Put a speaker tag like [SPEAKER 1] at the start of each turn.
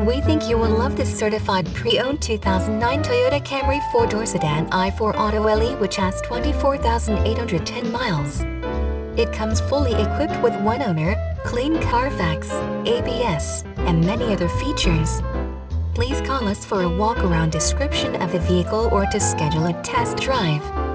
[SPEAKER 1] We think you will love this certified pre-owned 2009 Toyota Camry 4-door sedan i4 Auto LE, which has 24,810 miles. It comes fully equipped with one owner, clean Carfax, ABS, and many other features. Please call us for a walk-around description of the vehicle or to schedule a test drive.